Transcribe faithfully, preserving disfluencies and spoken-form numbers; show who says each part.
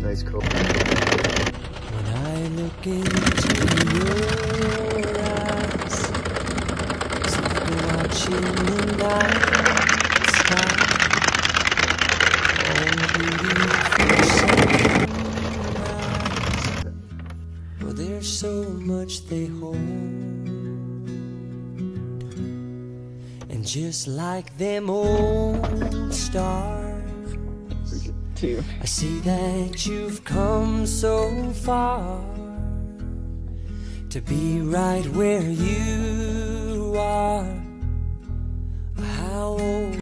Speaker 1: nice coat.
Speaker 2: When I look into your eyes, it's like watching the night sky. Oh, beautiful sunrise. Well, there's so much they hold. And just like them old stars, I see that you've come so far to be right where you are. How old